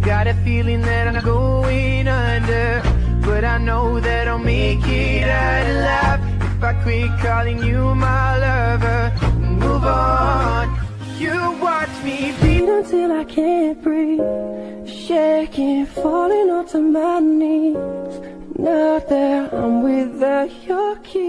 Got a feeling that I'm going under, but I know that I'll make it out alive if I quit calling you my lover. Move on. You watch me beat until I can't breathe, shaking, falling onto my knees. Now that I'm without your kiss,